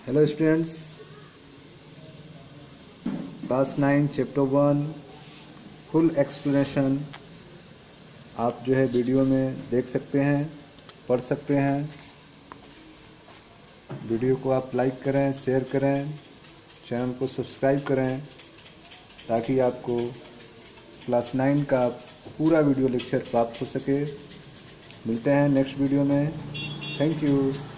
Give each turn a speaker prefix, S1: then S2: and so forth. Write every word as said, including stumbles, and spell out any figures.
S1: Hello students, class nine chapter one full explanation आप जो है वीडियो में देख सकते हैं, पढ़ सकते हैं। वीडियो को आप लाइक करें, शेयर करें, चैनल को सब्सक्राइब करें ताकि आपको क्लास नाइन का पूरा वीडियो लेक्चर प्राप्त हो सके। मिलते हैं नेक्स्ट वीडियो में। Thank you.